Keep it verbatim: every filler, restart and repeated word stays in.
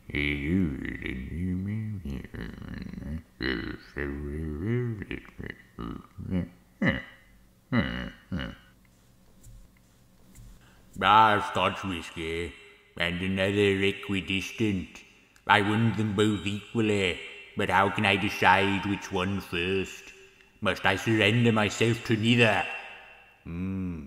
Ah, Scotch whiskey, and another equidistant. I want them both equally, but how can I decide which one first? Must I surrender myself to neither? Hmm.